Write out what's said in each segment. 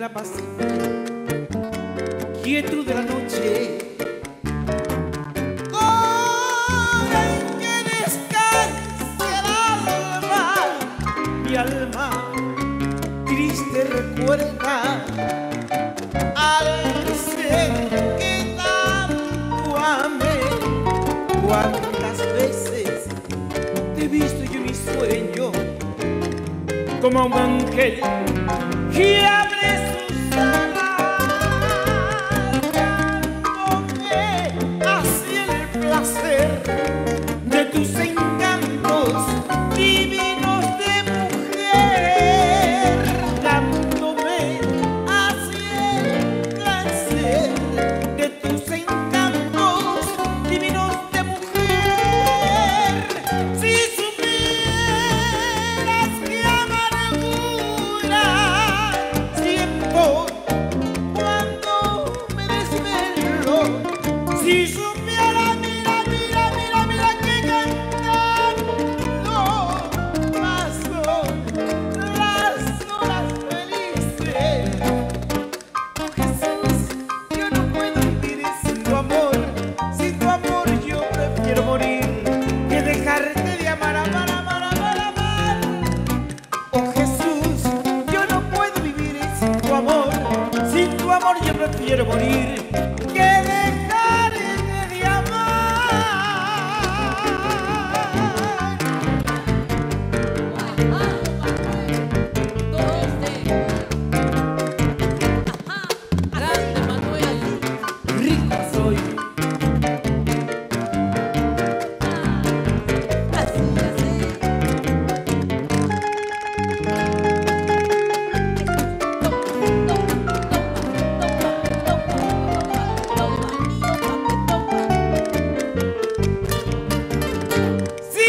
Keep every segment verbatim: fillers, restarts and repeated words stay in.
la pacífica quietud de la noche, hora en que descanse el alma, mi alma triste recuerda al ser que tanto amé. Cuántas veces te he visto yo en mi sueño como un ángel que abre sus alas, dándome hacia el placer de tus encantos divinos de mujer, dándome hacia el placer de tus encantos divinos de mujer. Si supieras que amargura siento cuando me desvelo, si supiera, mira, mira, mira, mira que cantando paso las horas felices. Oh Jesús, yo no puedo vivir sin tu amor, sin tu amor yo prefiero morir que dejarte de amar, amar, amar, amar, amar. Oh Jesús, yo no puedo vivir sin tu amor, sin tu amor yo prefiero morir que dejarte de amar. Grande Manuel. Rico soy. Así, así. Si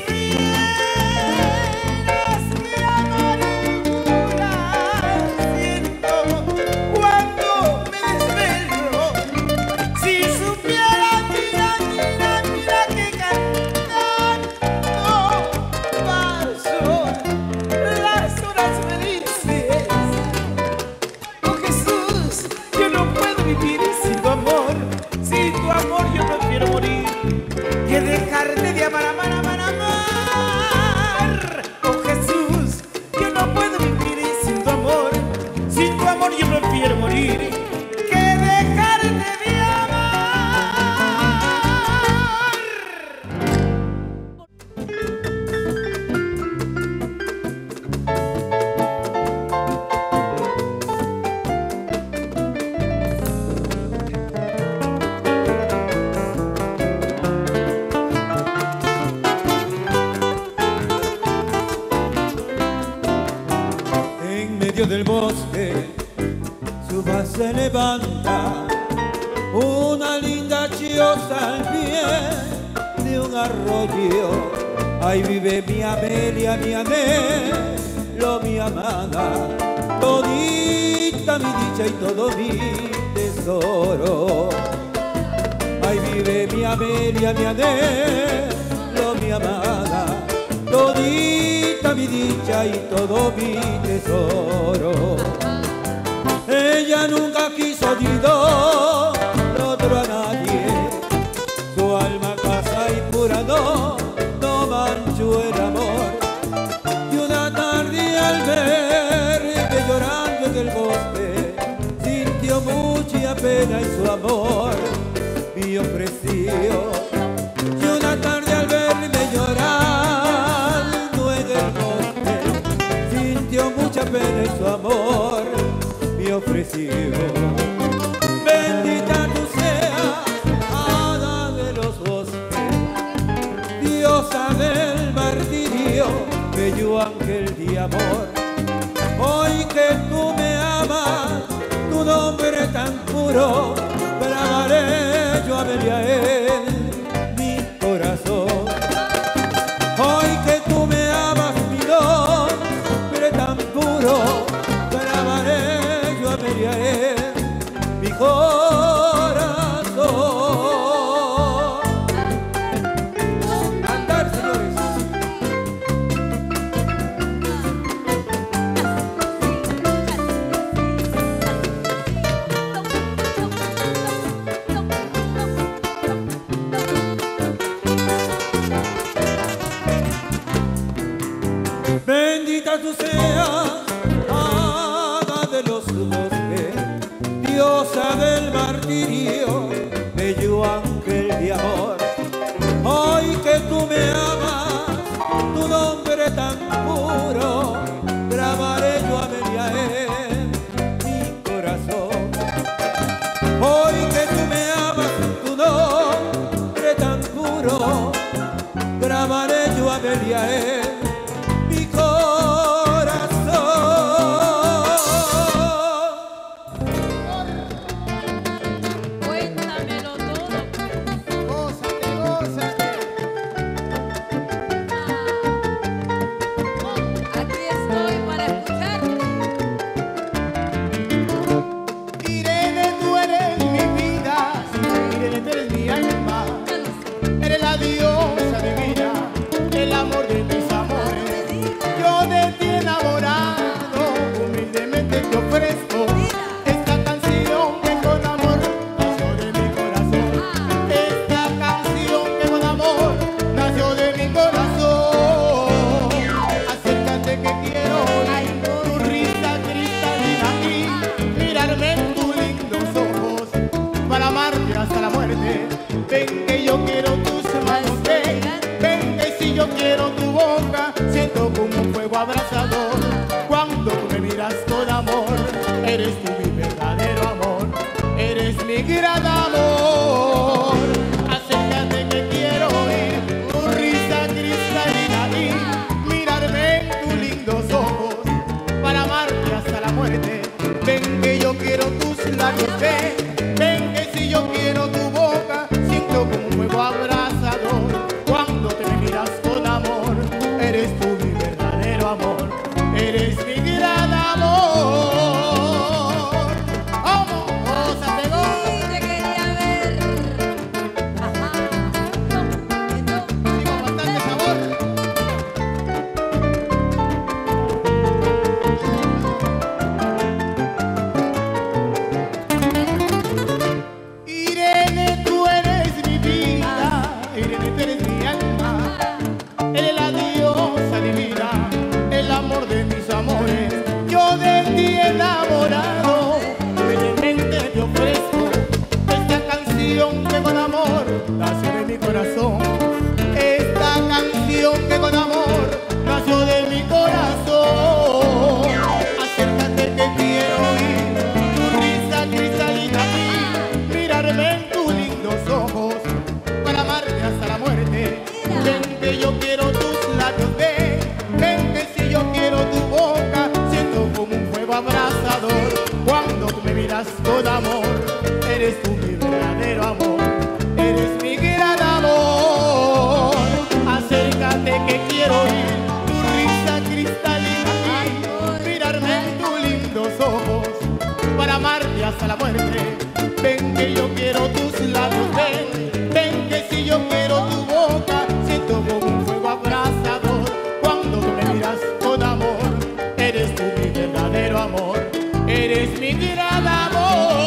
supieras que amargura siento cuando me desvelo, si supieras, mira, mira, mira que cantando paso las horas felices. Oh Jesús, yo no puedo vivir sin tu amor, sin tu amor yo prefiero morir que dejarte de amar, amar, amar, amar. Oh Jesús, yo no puedo vivir sin tu amor, sin tu amor yo prefiero morir que dejarte de amar. En medio del bosque su voz se levanta, una linda choza al pie de un arroyo. Ahí vive mi Amelia, mi Amelo, mi amada, todita mi dicha y todo mi tesoro. Ahí vive mi Amelia, mi Amelo, mi amada, todita mi dicha y todo mi tesoro. Ella nunca quiso dido otro a nadie, su alma casa y pura no, no manchó el amor. Y una tarde al verme llorando en el bosque, sintió mucha pena y su amor me ofreció. Y una tarde al verme llorando en el bosque, sintió mucha pena y su amor me ofreció. Bendita tú seas, hada de los bosques, diosa del martirio, bello ángel de amor. Hoy que tú me amas, tu nombre tan puro, bragaré yo a Amelia en mi corazón. Hoy que tú me amas, mi nombre tan puro, grabaré yo a Amelia en tú seas hada de los bosques, diosa del martirio, bello ángel de amor. Hoy que tú me amas, tu nombre tan puro, grabaré yo Amelia en mi corazón. Hoy que tú me amas, tu nombre tan puro, grabaré yo Amelia en mi corazón. Cuéntamelo todo. Gózate, gózate. Aquí estoy para escucharte. Irene, tú eres mi vida, Irene, tú eres mi alma, eres la diosa divina, el amor de mis amores. Yo de ti enamorado, humildemente te ofrezco esta canción que con amor nació de mi corazón. Esta canción que con amor nació de mi corazón. Acércate que quiero oír tu risa cristalina y mirarme en tus lindos ojos para amarte hasta la muerte. Ven que yo quiero tus manos, ven, ven que si yo quiero tu boca, siento como un fuego abrasador. Cuando tú me miras con amor, eres tú mi verdadero amor, eres mi gran amor. Acércate que quiero oír tu risa cristalina y mirarme en tus lindos ojos para amarte hasta la muerte. Ven que yo quiero tus labios, ven, ven que si yo quiero tu boca, siento como un fuego abrasador. Cuando te me miras con amor, eres tú mi verdadero amor, eres mi gran amor. ¡Vamos! ¡Gózate, Sí, gózate! te quería ver. Ajá. No, no, Y con bastante sabor. Irene, tú eres mi vida, Irene, tú eres mi alma, eres la diosa divina, el amor de mis amores. Yo de ti enamorado, humildemente te ofrezco esta canción que con amor nació de mi corazón. Esta canción que con amor nació de mi corazón. Acércate que quiero oír tu risa cristalina y mirarme en tus lindos ojos para amarte hasta la muerte. Ven que yo quiero tus labios, ven, ven que si yo quiero tu boca, siento como un fuego abrasador. Cuando tú me miras con amor, eres tú mi verdadero amor, eres mi gran amor. Acércate que quiero oír tu risa cristalina y mirarme en tus lindos ojos para amarte hasta la muerte. Ven que yo quiero tus labios, ven, ven que si yo quiero tu boca, siento como un fuego abrasador. Cuando tú me miras con amor, eres tú mi verdadero amor, eres mi gran amor.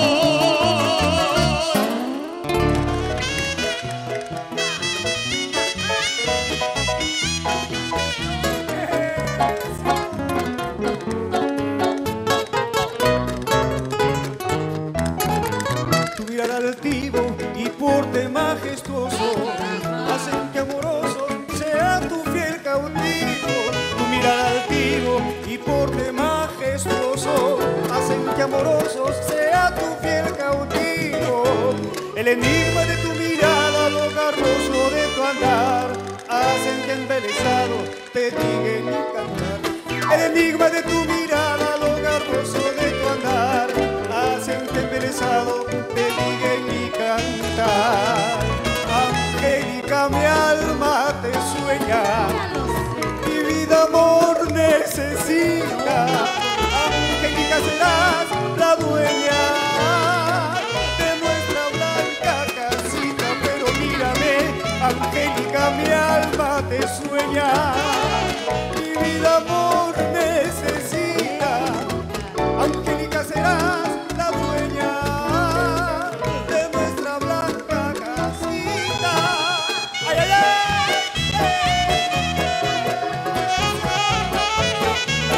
Tu mirada altivo y porte majestuoso hacen que amoroso sea tu fiel cautivo. Tu mirada altivo y porte majestuoso hacen que amoroso sea tu fiel cautivo. El enigma de tu mirada, lo garroso de tu andar, hacen que embelesado te diga mi cantar. El enigma de tu mirada, lo garroso de tu andar, hacen que embelesado te diga mi cantar. Angélica, mi alma te sueña, mi vida amor necesita. Angélica, serás la dueña de nuestra blanca casita. Pero mírame, Angélica, mi alma te sueña, mi vida amor necesita. Angélica, serás la dueña de nuestra blanca casita. ¡Ay, ay, ay!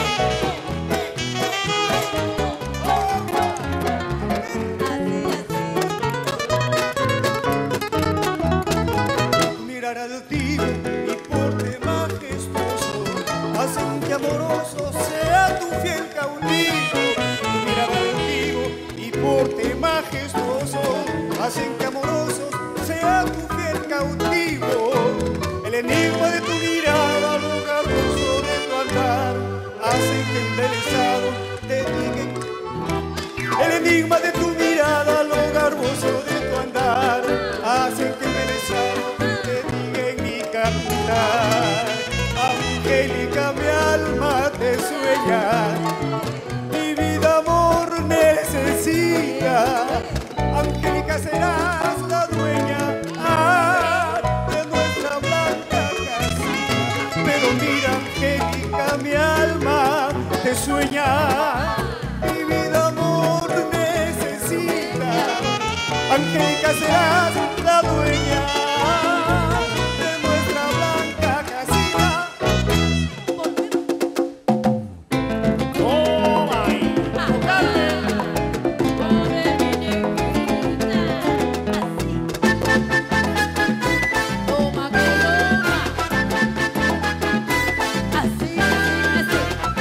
enigma de tu mirada, lo garboso de tu andar, hacen que embelesado te diga en mi cantar. Angélica, mi alma te sueña, mi vida amor necesita. Angélica, serás la dueña ah, de nuestra blanca casita. Pero mira, Angélica, mi alma te sueña, mi vida amor necesita. Angélica, serás la dueña de nuestra blanca casita. Toma ahí, tocale. Pobre muñequita, así. Toma, coloma. Así, así,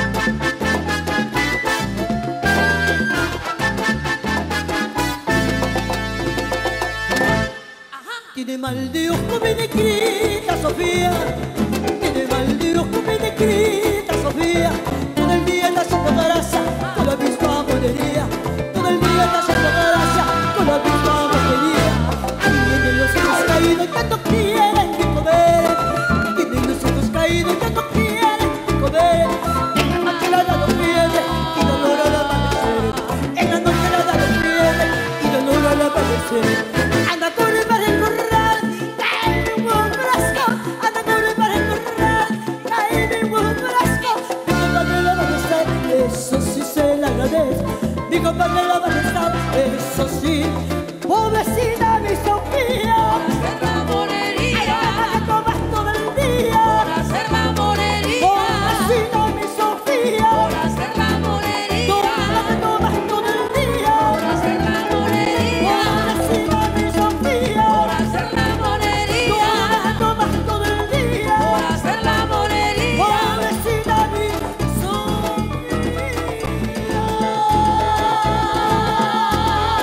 Tiene mal de ojo mi negrita Sofía, tiene mal de ojo mi negrita Sofía. Todo el día está haciendo grasa con la misma monería, todo el día está haciendo grasa con la misma monería. Tienen los ojos caídos que no quieren ni comer, tienen los ojos caídos que no quieren ni comer. En la noche la da los pierde y dolor al amanecer, en la noche la da los pierde y dolor al amanecer. Anda a correr para el corral, cae mi buen frasco. Anda a correr para el corral, cae mi buen frasco. Mi compadre la va a estar, eso sí se le agradece. Mi compadre la va a estar, eso sí. Pobrecita mi Sofía, hacer la monería, ay, la comas todo el día. hacer la monería, Pobrecita mi Sofía, hacer la monería, la comas todo el día. hacer la monería, Pobrecita mi Sofía, hacer la monería, la comas todo el día. hacer la monería. Pobrecita mi Sofía.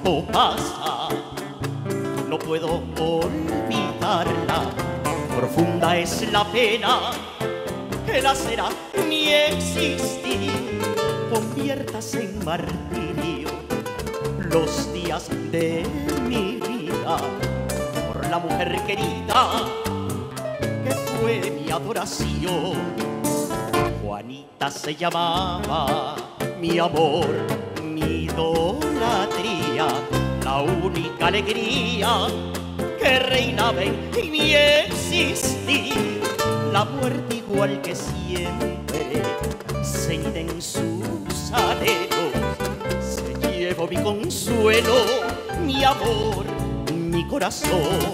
tiempo pasa, no puedo olvidarla. Profunda es la pena que lacerá mi existir. Conviértase en martirio los días de mi vida por la mujer querida que fue mi adoración. Juanita se llamaba, mi amor, mi idolatría, la única alegría que reinaba en mi existir. La muerte igual que siempre, ceñida en sus anhelos, se llevó mi consuelo, mi amor, mi corazón.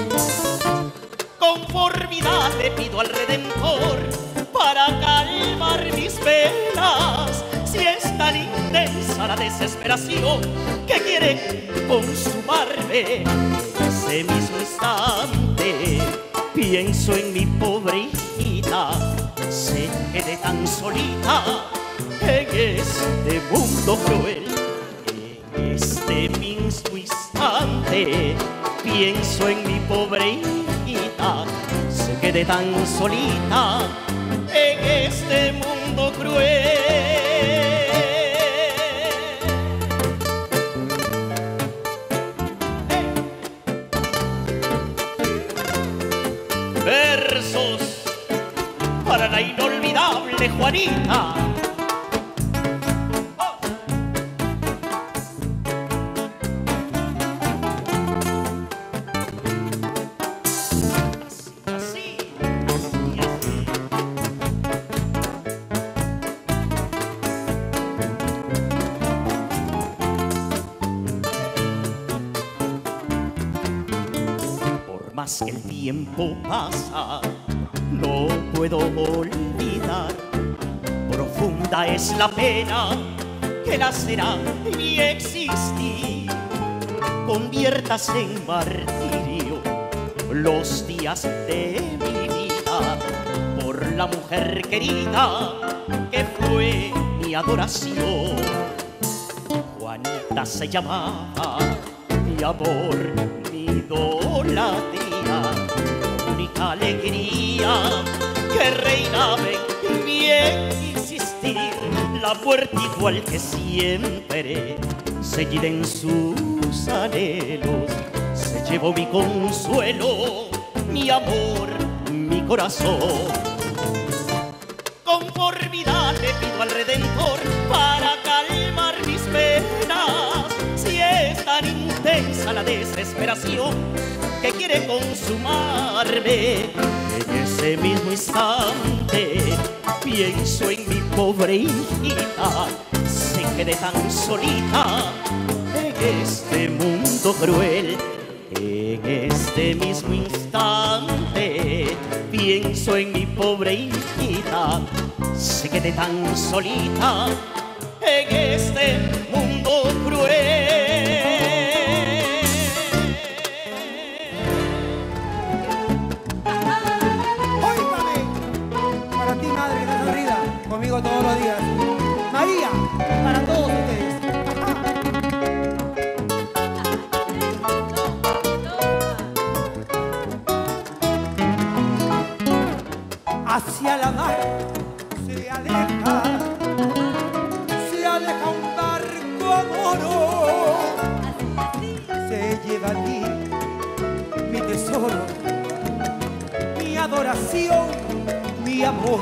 Conformidad le pido al Redentor para calmar mis penas. Si es tan intensa la desesperación que quiere consumarme, en ese mismo instante pienso en mi pobre hijita. Se quede tan solita en este mundo cruel. En este mismo instante pienso en mi pobre hijita. Se quede tan solita en este mundo cruel. Versos para la inolvidable Juanita. Oh. Así, así, así, así. Por más que el tiempo pasa, no puedo olvidar. Profunda es la pena que lacera mi existir. Conviértase en martirio los días de mi vida por la mujer querida que fue mi adoración. Juanita se llamaba, mi amor, mi idolatría, única alegría que reinaba en mi existir. La muerte igual que siempre, seguida en sus anhelos, se llevó mi consuelo, mi amor, mi corazón. Conformidad le pido al Redentor para calmar mis penas. Si es tan intensa la desesperación que quiere consumarme, en ese mismo instante pienso en mi pobre hijita. Se quede tan solita en este mundo cruel. En este mismo instante pienso en mi pobre hijita. Se quede tan solita en este mundo cruel. Conmigo todos los días. María, para todos ustedes. Hacia la mar se aleja, se aleja un barco amoro. Se lleva a ti mi tesoro, mi adoración, mi amor.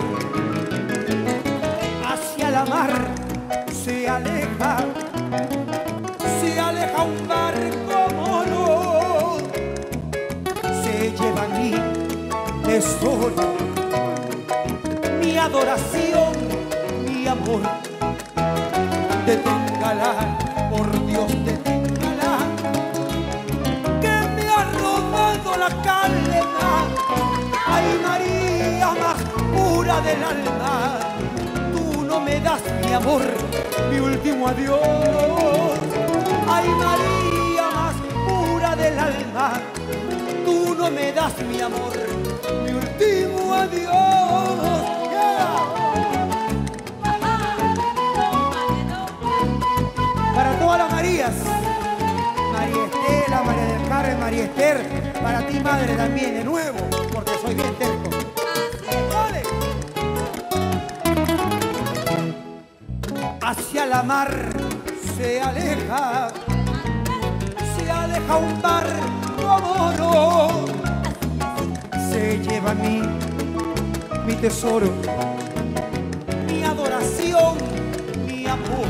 La mar se aleja, se aleja un barco moro, se lleva mi tesoro, mi adoración, mi amor. Deténgala, por Dios, deténgala, que me ha robado la calma. Ay, María más pura del alma, no me das mi amor, mi último adiós. Ay, María más pura del alma, tú no me das mi amor, mi último adiós. Yeah. Para todas las Marías María Estela, María del Carmen, María Esther, para ti madre también de nuevo, porque soy bien terco. ¡Vale! Hacia la mar se aleja, se aleja un barco amoro, se lleva mi, mi tesoro, mi adoración, mi amor.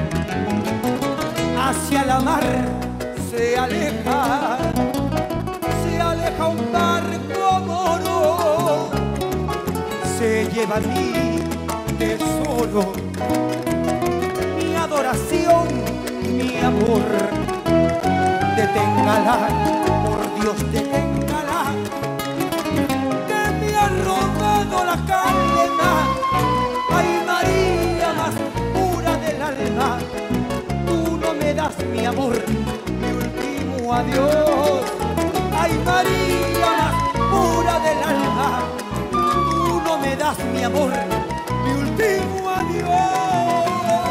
Hacia la mar se aleja, se aleja un barco moro, se lleva mi tesoro, mi adoración, mi amor. Deténgala, por Dios, deténgala, que me ha robado la calma. Ay, María más pura del alma, tú no me das mi amor, mi último adiós. Ay, María más pura del alma, tú no me das mi amor, mi último adiós.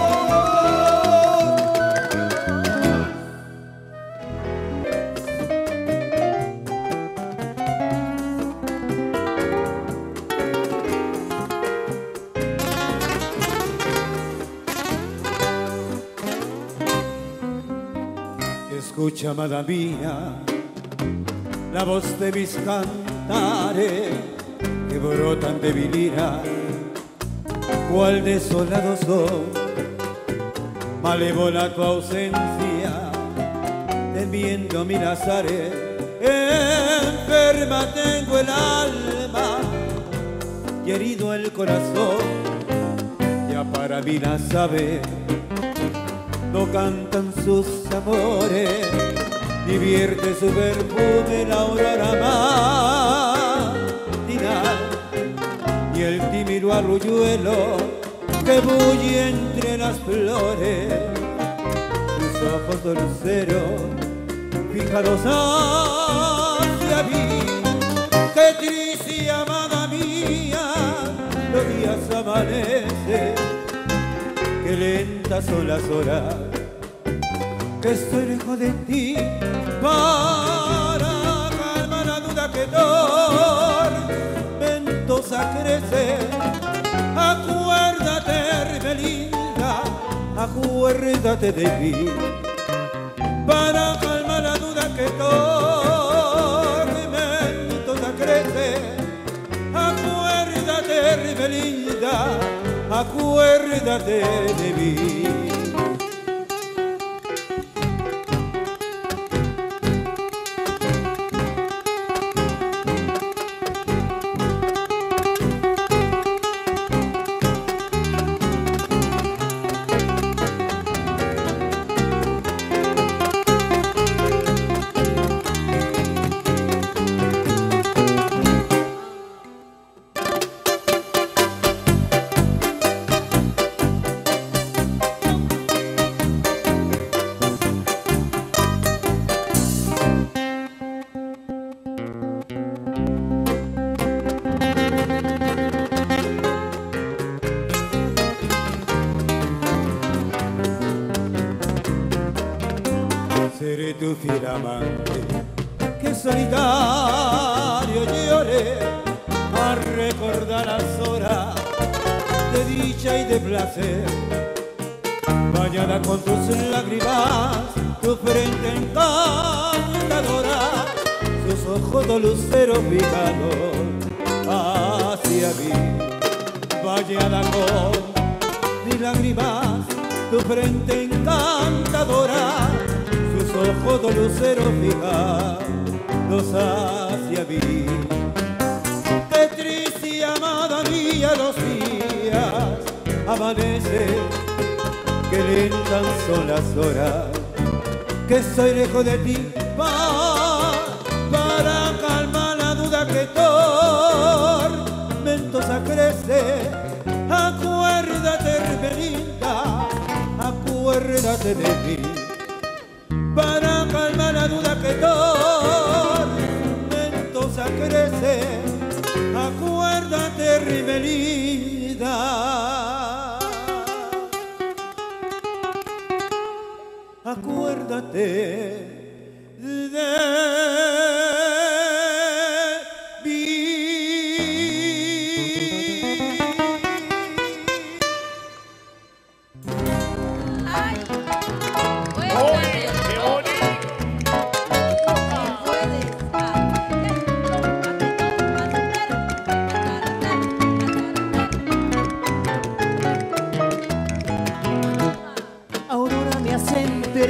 Escucha, amada mía, la voz de mis cantares que brotan de mi lira, cual desolado son, malévola tu ausencia, temiendo mi Nazaret. Enferma tengo el alma y herido el corazón, ya para mí la saber no cantan sus amores, divierte su perfume la aurora matinal y el tímido arroyuelo que bulle entre las flores. Tus ojos de lucero fijados hacia mí, qué triste, amada mía, los días amanecen, qué lentas son las horas, que estoy lejos de ti, para calmar la duda que tormentosa crece. Acuérdate, Belinda, acuérdate de mí, para calmar la duda que tormentosa crece. Acuérdate, Belinda, acuérdate de mí. Seré tu fiel amante, que solitario lloré a recordar las horas de dicha y de placer. Bañada con tus lágrimas, tu frente encantadora, sus ojos de lucero fijados hacia mí. Bañada con mis lágrimas, tu frente encantadora, ojos de lucero fijados hacia mí. Qué triste, amada mía, los días amanecen, que lentas son las horas, que estoy lejos de ti, pa, para calmar la duda que tormentosa crece. Acuérdate, Belinda, acuérdate de mí, para calmar la duda que tormentosa crece. Acuérdate, Rimelida, acuérdate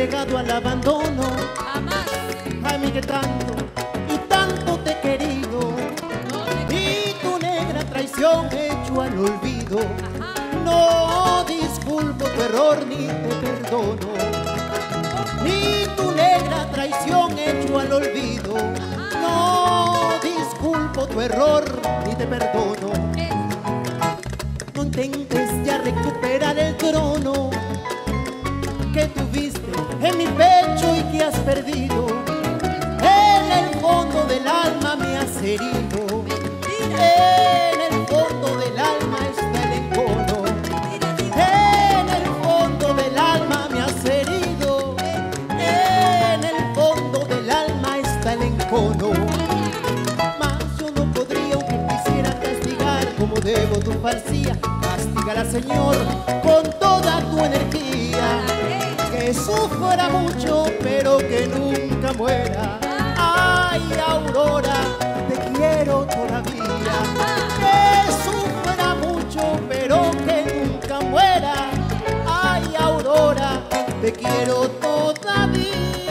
entregado al abandono, Jamás. a mí que tanto y tanto te he querido, No te y tu negra traición hecho al olvido. Ajá. No disculpo tu error ni te perdono, ni tu negra traición hecho al olvido. No disculpo tu error ni te perdono. No intentes ya recuperar el trono que tuviste en mi pecho y que has perdido. En el fondo del alma me has herido. En el fondo del alma está el encono. En el fondo del alma me has herido. En el fondo del alma está el encono. Mas yo no podría, aunque quisiera castigar como debo tu falsía. Castígala, Señor, con toda tu energía. Que sufra mucho, pero que nunca muera. Ay, Aurora, te quiero todavía. Que sufra mucho, pero que nunca muera. Ay, Aurora, te quiero todavía.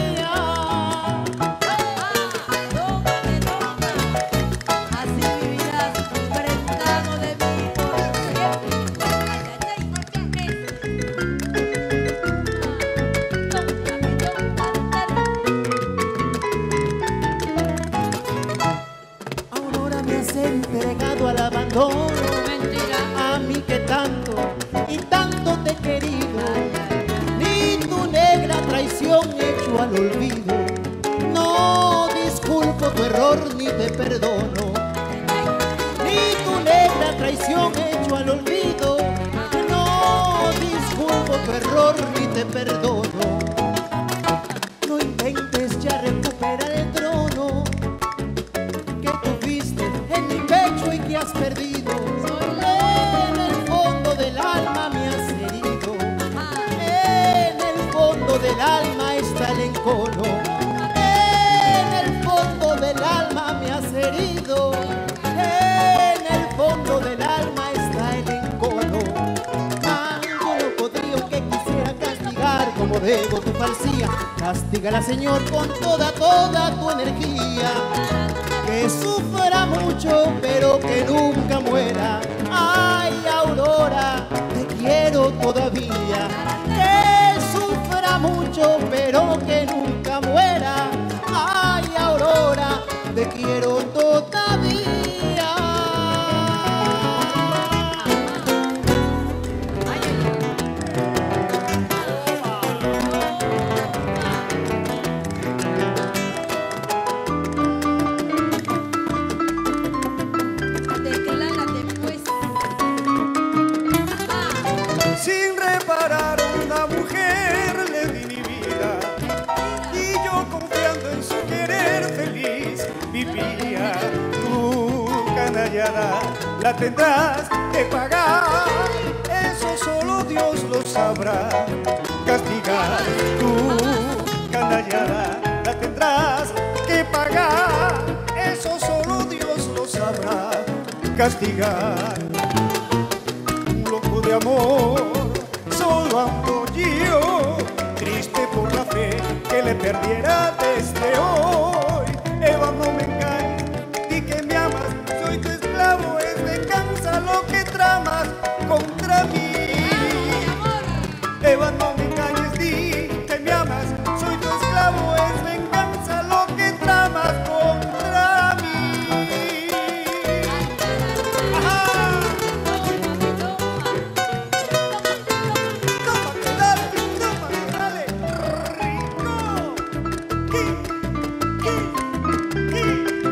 Tómame, toma. Así vivirás prendado de mí por siempre. Aurora, me has entregado al abandono, Mentira. a mí que tanto y tanto te he querido, ni tu negra traición hecho al olvido. No disculpo tu error ni te perdono, ni tu negra traición hecho al olvido. No disculpo tu error ni te perdono. No intentes ya recuperar el trono que tuviste en mi pecho y que has perdido. En el fondo del alma me has herido. En el fondo del alma está el encono. En el fondo del alma me has herido. En el fondo del alma está el encono. Ah, yo no podría, aunque quisiera castigar como debo tu falsía. Castígala, Señor, con toda, toda tu energía. Que sufra mucho, pero que nunca muera. Ay, Aurora, te quiero todavía. Que sufra mucho, pero que nunca muera. Ay, Aurora, te quiero todavía. Declárate, pues. Ah, Sin reparar a una mujer le di mi vida, y yo confiando en su querer feliz vivía. Tu canallada la tendrás que pagar, eso solo Dios lo sabrá. Castigar tu canallada la tendrás que pagar, eso solo Dios lo sabrá. Castigar un loco de amor, solo ando yo, triste por la fe que le perdiera desde hoy. Eva, no me engañes, di que me amas, soy tu esclavo, es venganza lo que tramas contra mí. Eva, no me engañes, di que me amas, soy tu esclavo, es venganza lo que tramas contra mí. Tómame, dale, tómame, dale, rico. Ki, ki, ki.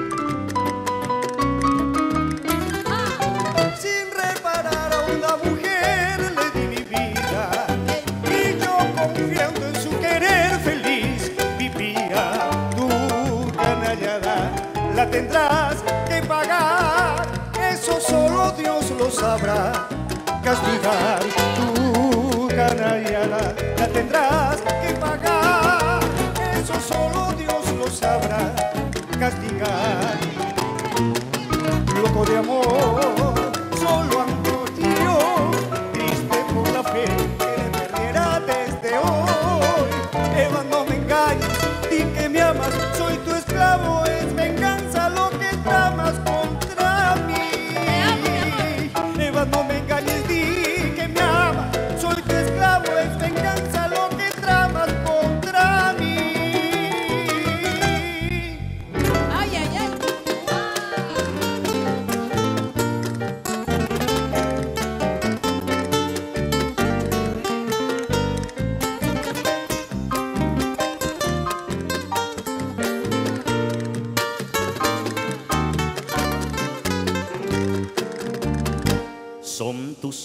Sin reparar a una mujer le di mi vida, y yo confiando en su querer feliz vivía. Tu canallada la tendrás que pagar, eso solo Dios lo sabrá. Castigar tu canallada la tendrás que pagar, eso solo Dios lo sabrá. Castigar loco de amor, solo ando yo, triste por la fe que le perdiera desde hoy. Eva,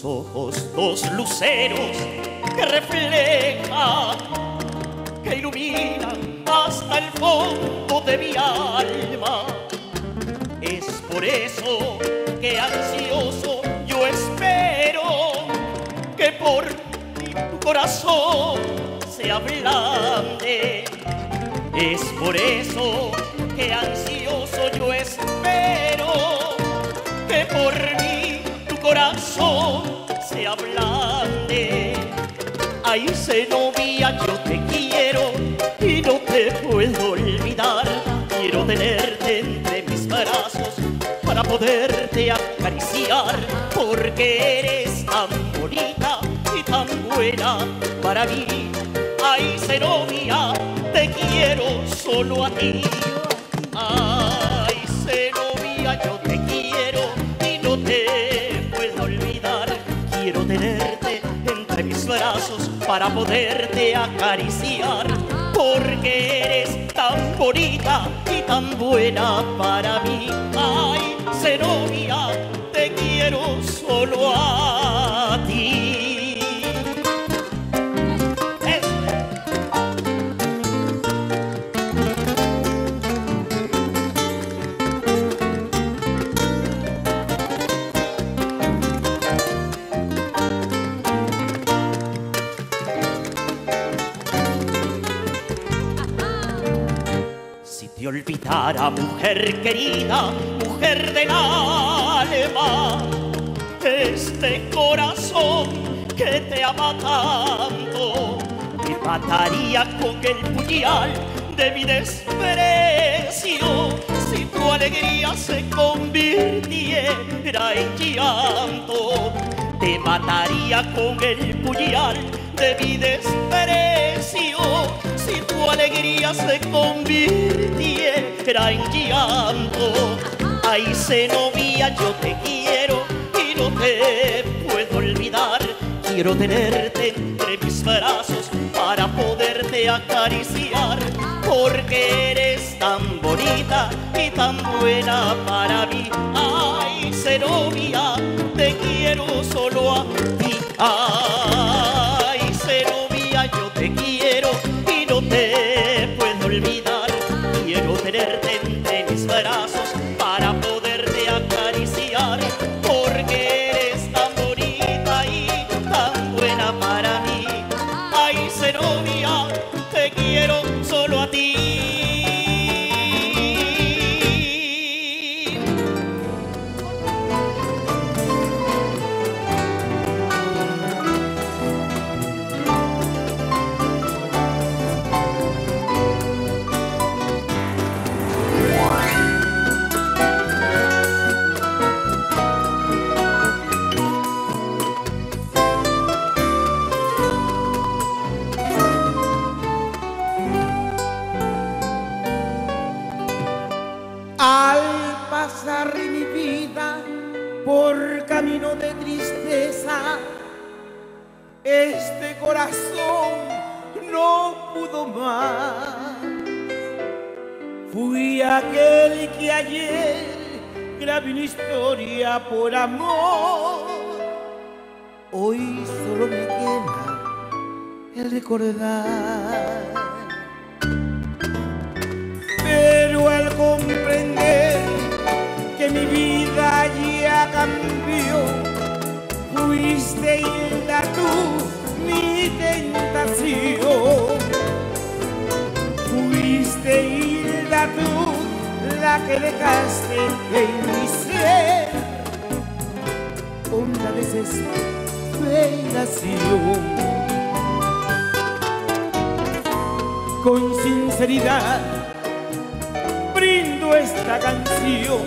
ojos, dos luceros que reflejan, que iluminan hasta el fondo de mi alma. Es por eso que ansioso yo espero que por mi tu corazón se ablande. Es por eso que ansioso yo espero que por mí tu corazón se ablande. Ay, Zenobia, yo te quiero y no te puedo olvidar. Quiero tenerte entre mis brazos para poderte acariciar, porque eres tan bonita y tan buena para mí. Ay, Zenobia, te quiero solo a ti. Ay, Zenobia, yo te quiero y no te puedo olvidar. Quiero tenerte entre mis brazos para poderte acariciar, porque eres tan bonita y tan buena para mí. Ay, Zenobia, te quiero solo a ti. Si olvidara, mujer querida, mujer del alma, este corazón que te ama tanto, me mataría con el puñal de mi desprecio si tu alegría se convirtiera en llanto. Te mataría con el puñal de mi desprecio si tu alegría se convirtiera en llanto. Ay, Zenobia, yo te quiero y no te puedo olvidar. Quiero tenerte entre mis brazos para poderte acariciar, porque eres tan bonita y tan buena para mí. Ay, Zenobia, te quiero solo a ti. Ay, Zenobia, yo te quiero y no te puedo olvidar. Quiero tenerte entre mis brazos para poderte acariciar, porque eres tan bonita y tan buena para mí. Ay, Zenobia, te quiero solo a ti. Al pasar mi vida por camino de tristeza, este corazón no pudo más. Fui aquel que ayer grabé una historia por amor. Hoy solo me queda el recordar. Pero al comprender que mi vida ya cambió, fuiste Hilda tú mi tentación. Fuiste Hilda tú la que dejaste en mi ser una desesperación. Con sinceridad brindo esta canción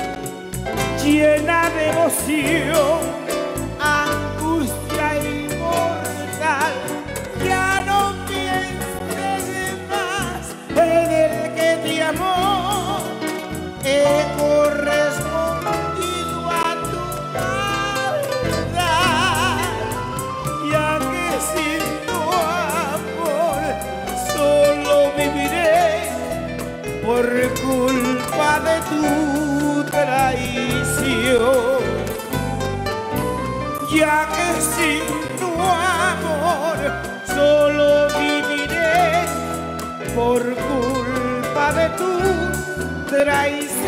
llena de emoción, angustia inmortal. Ya no pienses más en el que te amó. He correspondido a tu maldad, ya que sin tu amor solo viviré por culpa de tu traición. ya que sin tu amor solo viviré por culpa de tu traición.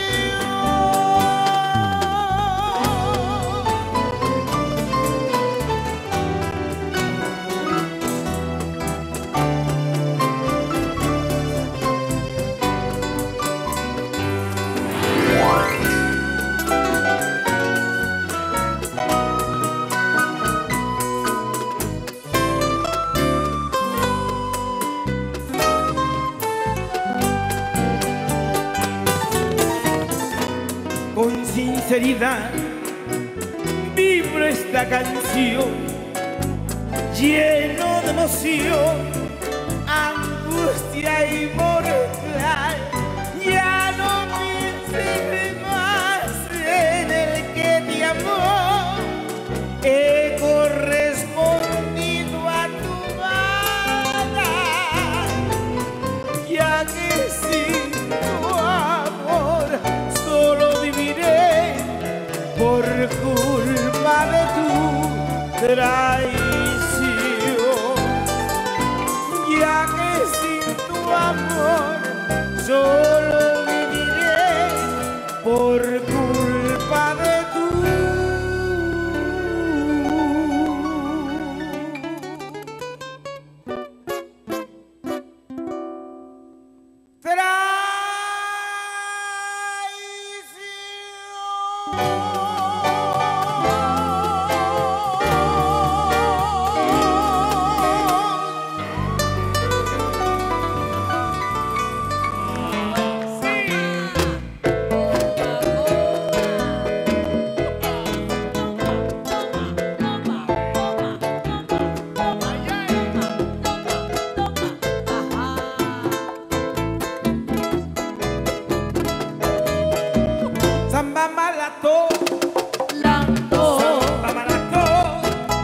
Con sinceridad vibro esta canción, lleno de emoción, angustia y mortal. Ya no pienses más en el que te amó, he correspondido a tu maldad, ya que sin tu amor solo viviré por culpa de tu traición, ya que sin tu amor solo viviré por culpa de tu Samba malato, Lanto, samba malato,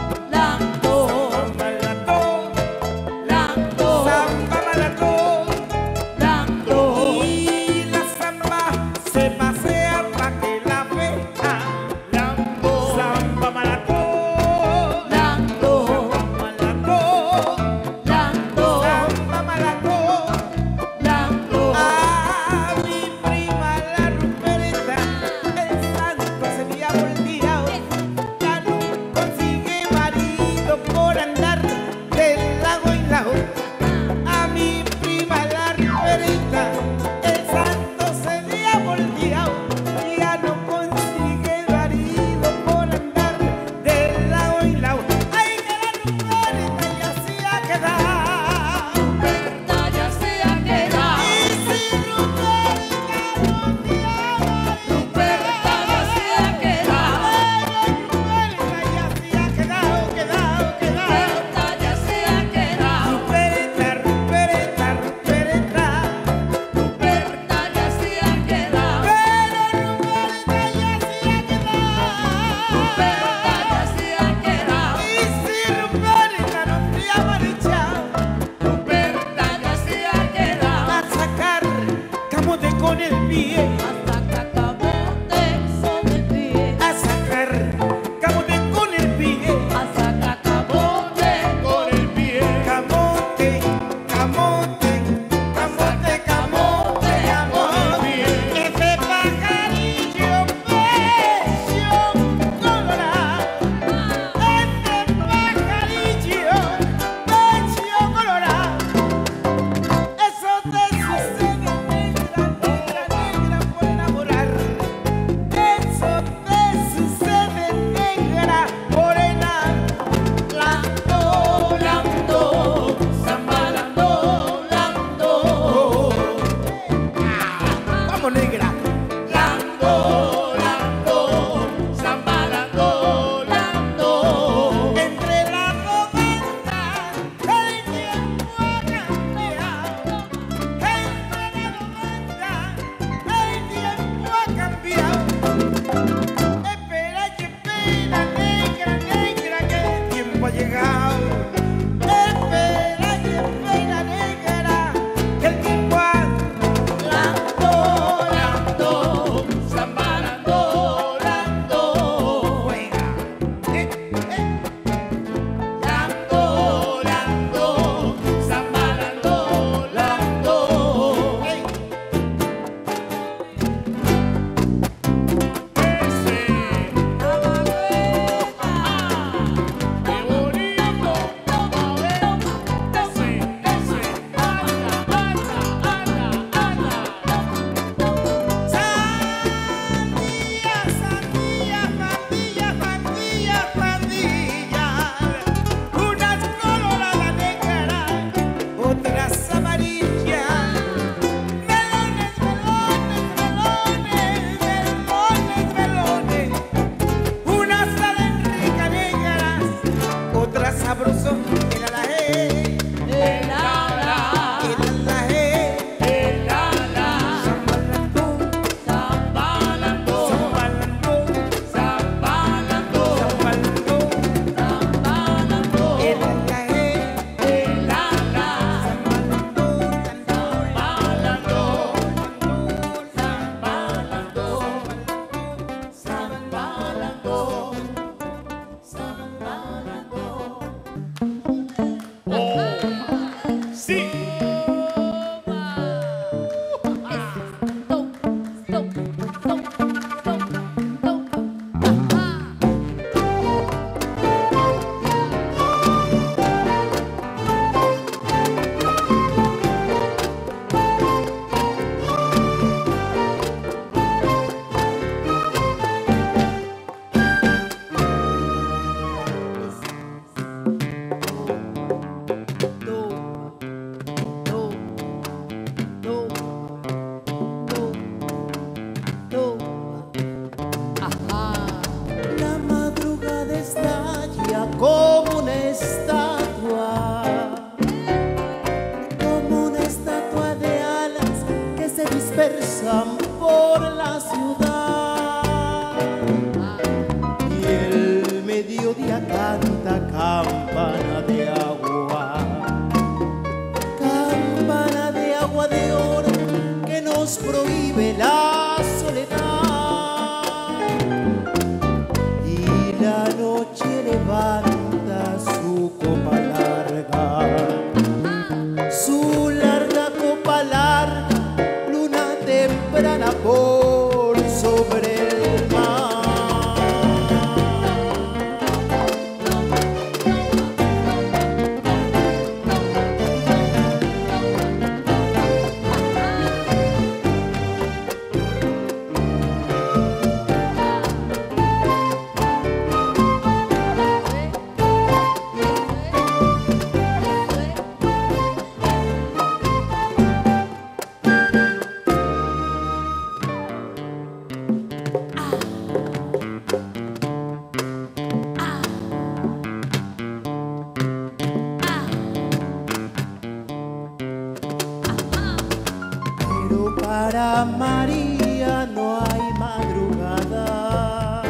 lanto, malato, lanto, samba malato. lanto. Y la samba se pasea pa' que la vea. Lambo, samba malato, Lanto, malato, lanto, samba malato. lanto. A mi prima la Ruperta, el santo se le ha volteado. Ya no consigue marido por andar del lago en lago. A mi prima la Ruperta, el santo se le ha volteado. Ya no consigue marido por andar del lago en lago. Ay, que la Ruperta ya se ha quedado. Ruperta ya se ha quedado. Y si Ruperta no te ama, Ruperta ya se ha quedado. Ruperta ya se ha quedado, quedado, quedado. Ruperta ya se ha quedado. Ruperta, Ruperta, Ruperta. Ruperta ya se ha quedado. Pero Ruperta ya se ha quedado. Ruperta ya se ha quedado. Y si Ruperta no te ha marchado, Ruperta ya se ha quedado. a sacar camote con el pie, Hasta cacamote sobre el pie. a sacar camote con el pie. Hasta cacamote con el pie. Camote, camote, camote, camote, camote. Ese pajarillo pecho colorado. Ese pajarillo pecho colorado. Eso te sucede, negra, negra, negra, por La madrugada estalla como una estatua, como una estatua de alas que se dispersan por la ciudad. Y el mediodía canta campana de agua, campana de agua de oro que nos prohíbe la soledad. La noche levanta su copa larga, su larga copa larga, luna temprana por sobre el mar. Pero para María no hay madrugada,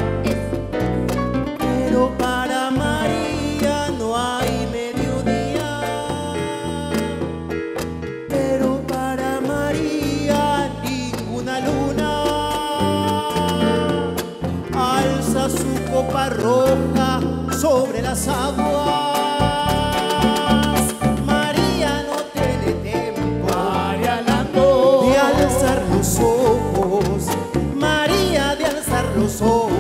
pero para María no hay mediodía, pero para María ninguna luna alza su copa roja sobre las aguas. María no tiene tiempo de alzar los ojos, María de alzar los ojos,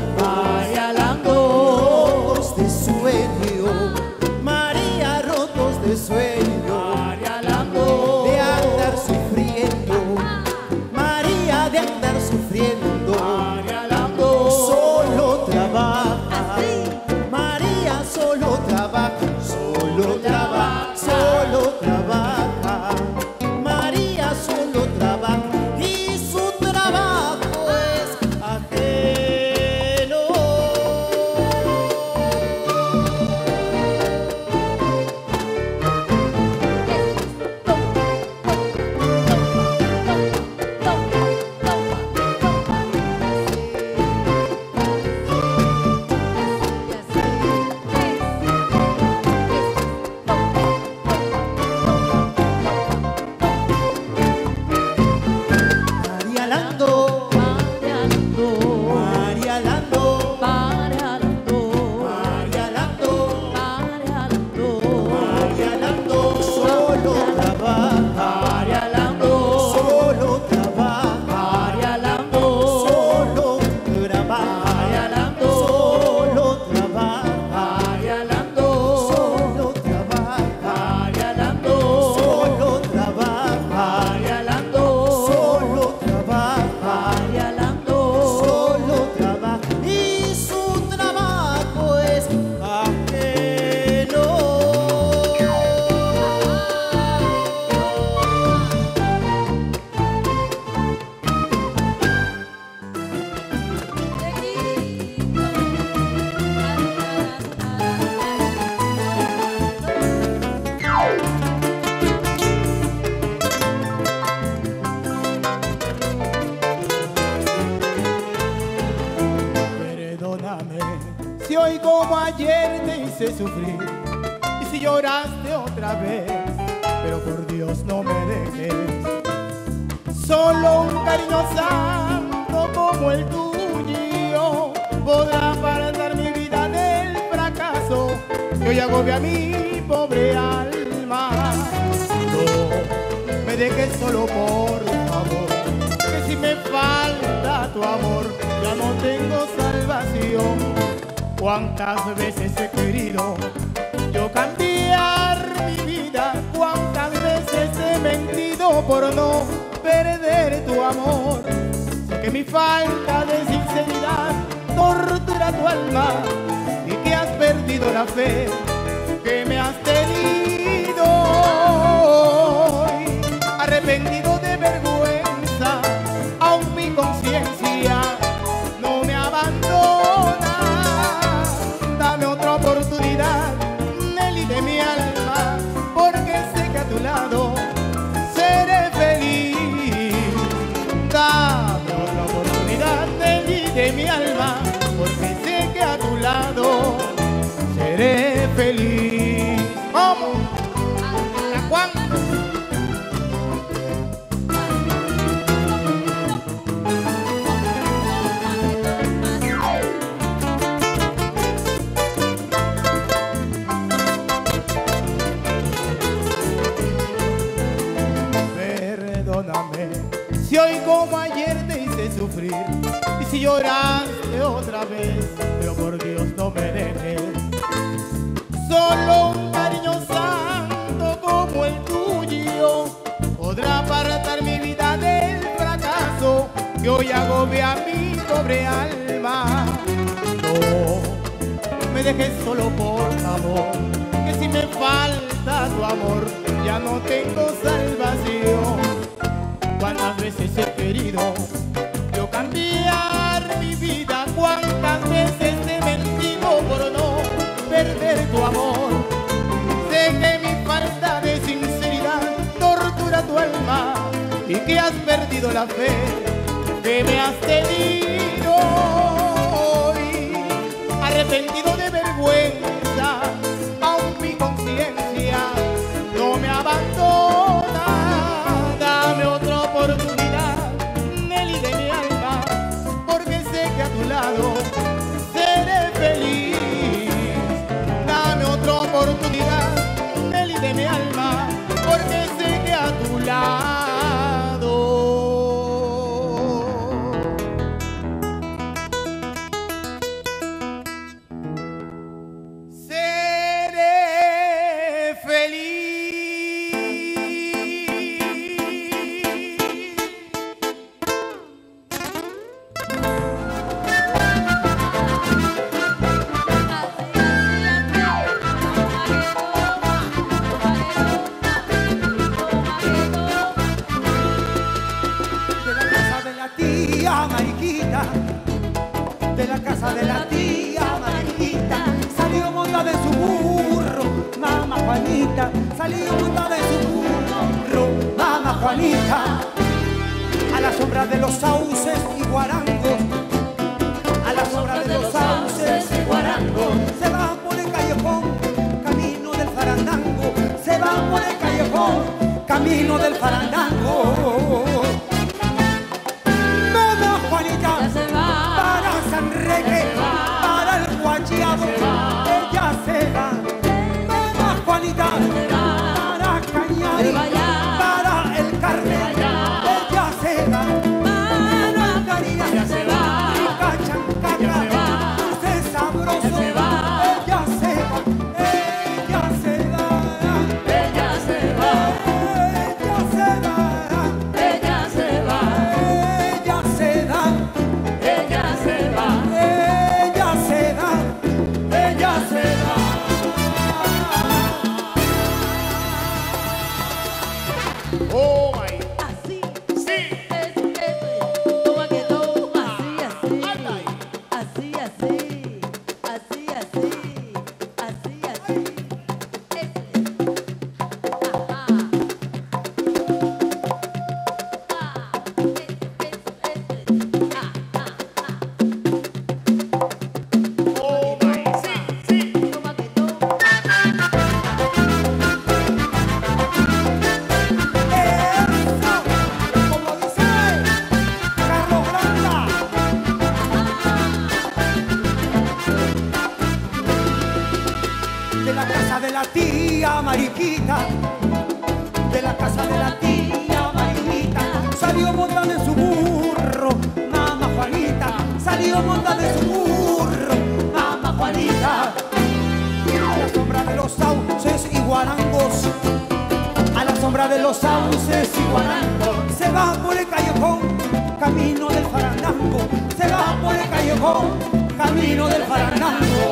rotos de sueño, María rotos de sueño, de andar sufriendo, María de andar sufriendo, solo trabaja, María solo trabaja, solo trabaja, solo trabaja, María solo trabaja y su trabajo es ajeno. María Lando, María Lando, María Lando, María Lando, María Lando, solo trabaja, María Lando, solo trabaja, María Lando, solo trabaja, María Lando, solo trabaja, María Lando, solo trabaja, María Lando, solo trabaja, María Lando, solo trabaja, María Lando, solo trabaja y su trabajo es ajeno. Perdóname si hoy como ayer te hice sufrir y si lloraste otra vez, pero por Dios no me dejes. Solo un cariño santo como el tuyo podrá apartar mi vida del fracaso que hoy agobia a mi pobre alma. No me dejes solo, por favor, que si me falta tu amor, ya no tengo salvación. Cuántas veces he querido yo cambiar mi vida, cuántas veces he mentido por no perder tu amor. Sé que mi falta de sinceridad tortura tu alma y que has perdido la fe que me has tenido hoy. Arrepentido de vergüenza, aún mi conciencia no me abandona. Dame otra oportunidad, Nelly de mi alma, porque sé que a tu lado seré feliz. Dame otra oportunidad, Nelly de mi alma, porque sé que a tu lado seré feliz. ¿Cómo? ¿A cuánto? Perdóname si hoy como ayer te hice sufrir, y si lloraste otra vez, pero por Dios no me dejes. Solo un cariño santo como el tuyo podrá apartar mi vida del fracaso que hoy agobia mi pobre alma. No me dejes solo, por favor, que si me falta tu amor ya no tengo salvación. Cuántas veces he querido yo cambiar mi vida, cuántas veces he mentido por no perder tu amor. Sé que mi falta de sinceridad tortura tu alma y que has perdido la fe que me has tenido hoy. Arrepentido de vergüenza, aún mi conciencia no me abandona. Dame otra oportunidad, Nelly de mi alma, porque sé que a tu lado seré feliz. Dame otra oportunidad, Nelly de mi alma, porque sé que a tu lado seré feliz. De la casa de la tía Mariquita salió montada en su burro, mamá Juanita. Salió montada en su burro, mamá Juanita. A la sombra de los sauces y guarangos, a la sombra de los sauces y guarangos, se van por el callejón, camino del farandango. Se van por el callejón, camino del farandango. Para el guachiado, ella se va. Mamá Juanita, para Cañari, para el Carmen, ella se va. Para Caría, ella se va. Cachancaca, dulce sabroso, ella se va. Ella se va, ella se va, ella se va, ella se va, ella se va, ella se va. Oh my. Así, Sí. es, es, toma que toma, así, así, así, así, así, así, así, así, ese, ajá, ah, ese, ese, ese, ah, ah, ah, Oh my. Sí, sí. toma que toma. Como dice Carlos Granda. De la casa de la tía Mariquita, de la casa de la tía Mariquita, salió montada en su burro, caballo monta de su burro, mamá Juanita. A la sombra de los sauces y guarangos, a la sombra de los sauces y guarangos, se va por el callejón, camino del Faranango, se va por el callejón, camino del Faranango.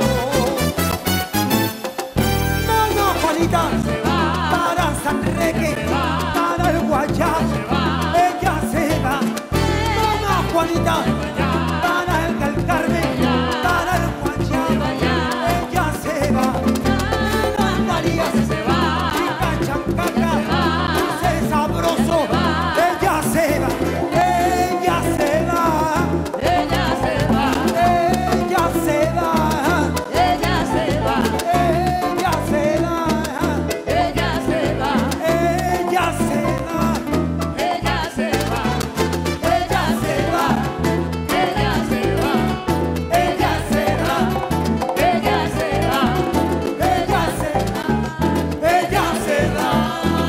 Mamá Juanita, para San Reque, para el Guayabo, ella se va. Mamá Juanita, para el del Carmen, para el Guayabo, ella se va. Mamá María se va, chica chancaca, dulce sabroso, ella se va, ella se va, Ella se va, ella se va, ella se va, ella se va, ella se va, ella se va. ella se va, ella se va, ella se va, ella se va, ella se va, Ella se va, ella se va.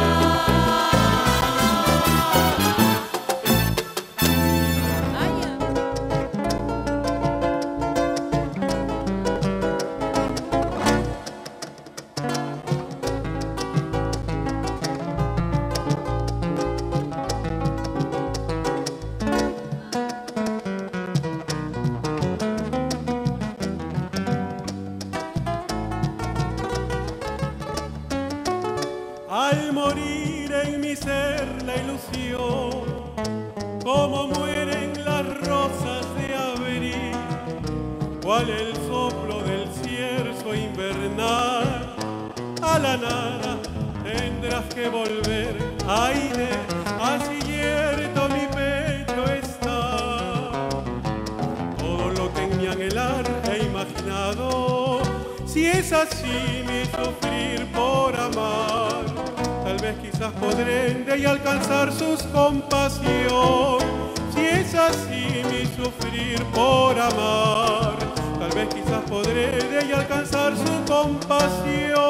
Al morir en mi ser la ilusión, como mueren las rosas de abril, cual el soplo del cierzo invernal, a la nada tendrás que volver, aire, así yerto mi pecho está. Todo lo que en mi anhelar he imaginado, si es así mi sufrir por amar, tal vez quizás podré de ella alcanzar sus compasión. Si es así mi sufrir por amar, tal vez quizás podré de ella alcanzar su compasión.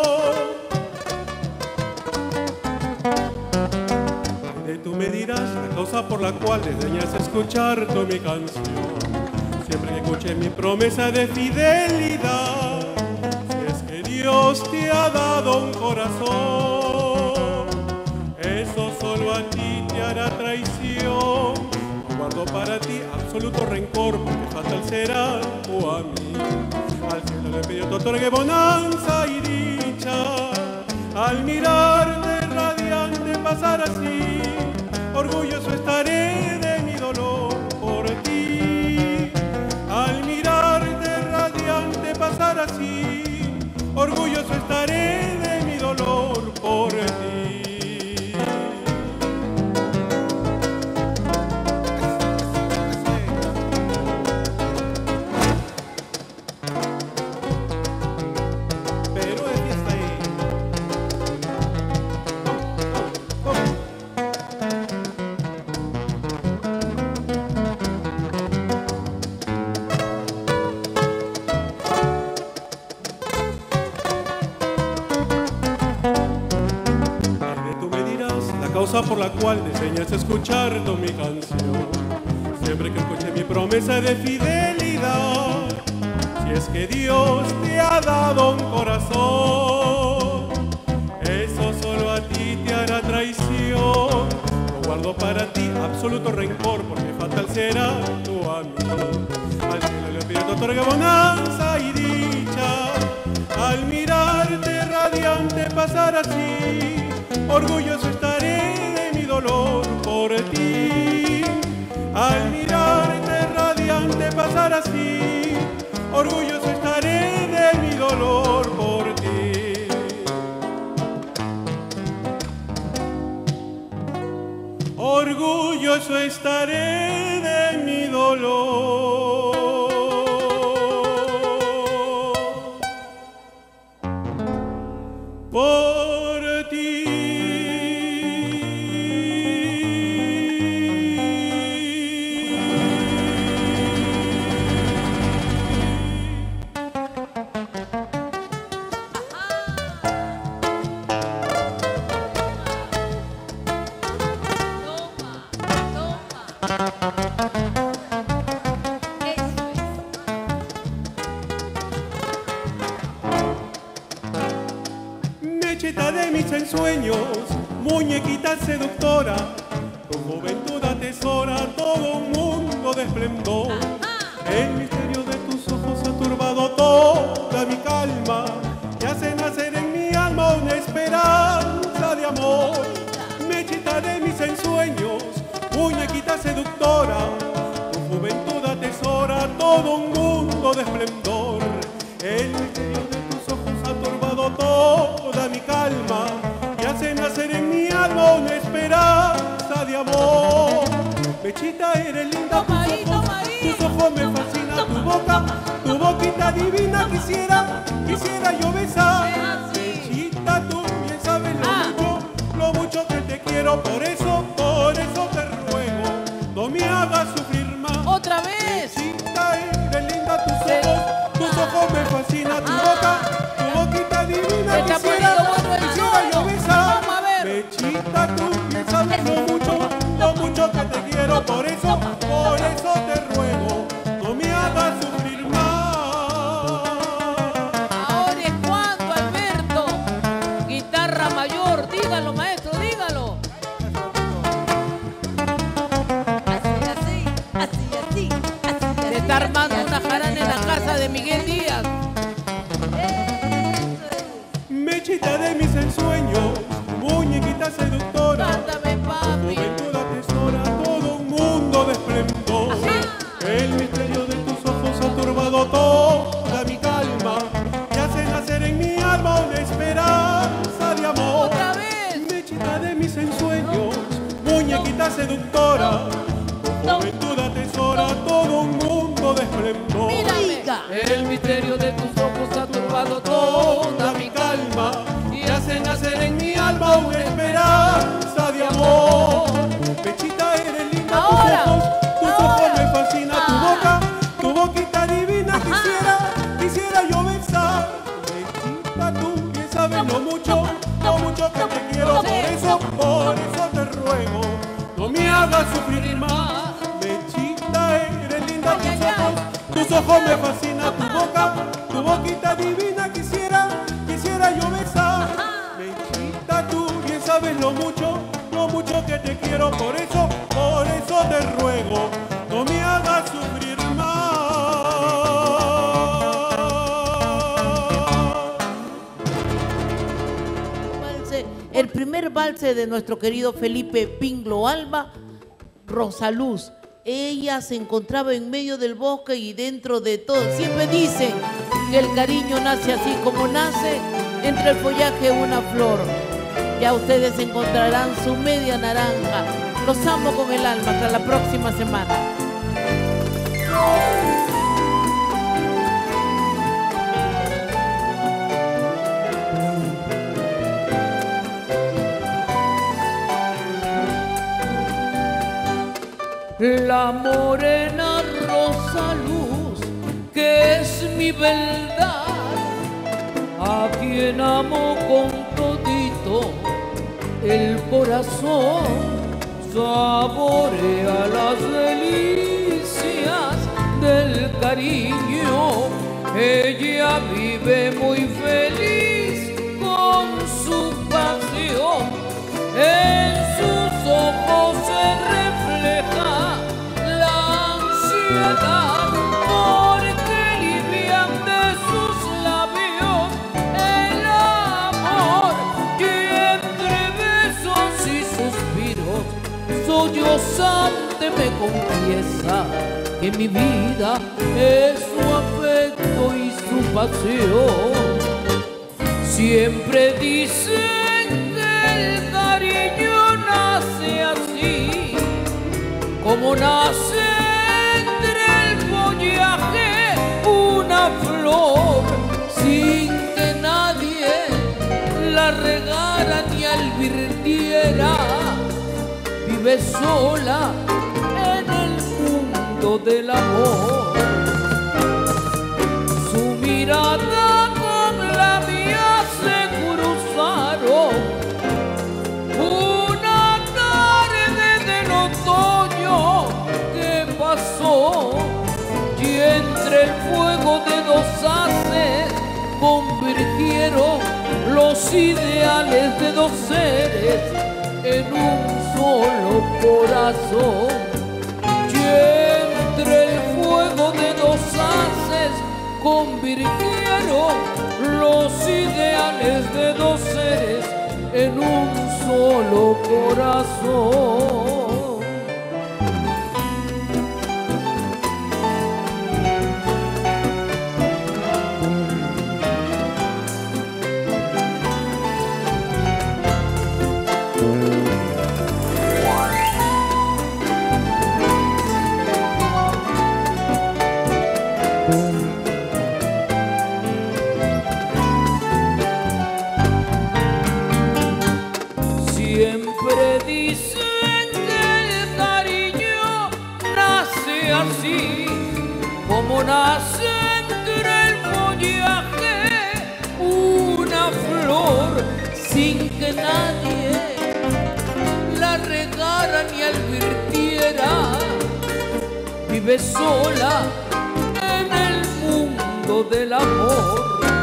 De tú me dirás la causa por la cual desdeñas escuchar tú mi canción, siempre que escuches mi promesa de fidelidad. Si es que Dios te ha dado un corazón, eso solo a ti te hará traición. No guardo para ti absoluto rencor, porque fatal será tú a mí. Al cielo le pido te otorgue bonanza y dicha, al mirarte radiante pasar así, orgulloso estaré de mi dolor por ti. Al mirarte radiante pasar así, orgulloso estaré de mi dolor por ti. Pero es fiesta ahí. Causa por la cual deseas escuchar tú mi canción, siempre que escuche mi promesa de fidelidad. Si es que Dios te ha dado un corazón, eso solo a ti te hará traición. No guardo para ti absoluto rencor, porque fatal será tú a mí. Al cielo le pido te otorgue bonanza y dicha, al mirarte radiante pasar así, orgulloso estaré de mi dolor por ti. Al mirarte radiante pasar así, orgulloso estaré de mi dolor por ti. Orgulloso estaré de mi dolor por ti. toma, toma. mis ensueños, muñequita seductora, tu juventud atesora todo un mundo de esplendor. El misterio de tus ojos ha turbado toda mi calma y hace nacer en mi alma una esperanza de amor. Mechita de mis ensueños, muñequita seductora, tu juventud atesora todo un mundo de esplendor. El misterio de tus ojos ha turbado toda mi calma y hace nacer en mi alma una esperanza de amor. Mechita, eres linda, tus Toma ahí, ojos, toma ahí. tus ojos me fascina, tu boca, tu boquita divina, quisiera, quisiera yo besar. Mechita, tú bien sabes lo Ah. mucho, lo mucho que te quiero, por eso, por eso te ruego, no me hagas sufrir más. Otra vez. Mechita, eres linda, tus Se- ojos, tus ojos me fascina, tu boca, tu boquita divina, Se está quisiera, poniendo bueno el quisiera yo show. besar. Vamos a ver. Mechita, tú bien sabes lo mucho, lo mucho que te quiero, por eso, por eso te ruego, no me hagas sufrir más. Ahora es cuando, Alberto. Guitarra mayor, dígalo, maestro, dígalo. Así, así, así, así, así. Se está armando una jarana en la casa de Miguel Díaz. Mechita de mis ensueños, muñequita seductora, Cántame, papi. juventud atesora todo un mundo de esplendor. El misterio de tus ojos ha turbado toda mi calma y hace nacer en mi alma una esperanza de amor. Otra vez. Mechita de mis ensueños, muñequita seductora, tu juventud atesora todo un mundo de esplendor. Mírame. El misterio de tus ojos ha turbado toda mi calma y hace nacer en mi alma una esperanza de amor. Mechita, eres linda, Ahora, tus ojos, tus ojos ahora. me fascina, tu boca, tu boquita divina, quisiera, quisiera yo besar. Mechita, tú bien sabes lo mucho, lo mucho que te quiero, por eso, por eso te ruego, no me hagas sufrir más. Mechita, eres linda, tus Ay, ay, ay. ojos, tus ojos me fascina, tu boca, tu boquita divina, quisiera, quisiera yo besar. Mechita, tú bien sabes lo mucho, lo mucho que te quiero, por eso, por eso te ruego, no me hagas sufrir más. Valse, el primer valse de nuestro querido Felipe Pinglo Alba, Rosaluz. Ella se encontraba en medio del bosque y dentro de todo. Siempre dicen que el cariño nace así como nace entre el follaje una flor. Ya ustedes encontrarán su media naranja. Los amo con el alma. Hasta la próxima semana. La morena Rosaluz, que es mi verdad, a quien amo con todito el corazón, saborea las delicias del cariño. Ella vive muy feliz con su pasión, en sus ojos se refleja la ansiedad, porque livian de sus labios el amor, y entre besos y suspiros sollozante me confiesa que mi vida es su afecto y su pasión. Siempre dicen que el cariño nace así, como nace entre el follaje una flor, sin que nadie la regara ni advirtiera. Vive sola en el mundo del amor. Su mirada con la mía se cruzaron una tarde del otoño que pasó, y entre el fuego de dos haces convirtieron los ideales de dos seres en un solo corazón. Y entre el fuego de dos haces convirtieron los ideales de dos seres en un solo corazón. Siempre dicen que el cariño nace así, como nace entre el follaje una flor, sin que nadie la regara ni advirtiera. Vive sola en el mundo del amor.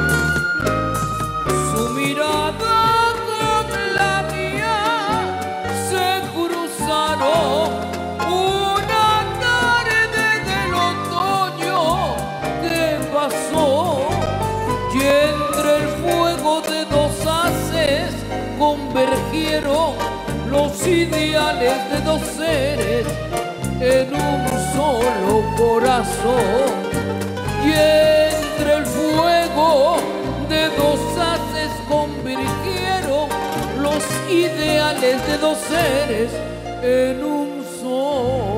Su mirada con la mía se cruzaron una tarde del otoño que pasó, y entre el fuego de dos haces convergieron los ideales de dos seres en un solo corazón. Y entre el fuego de dos haces convirtieron los ideales de dos seres en un solo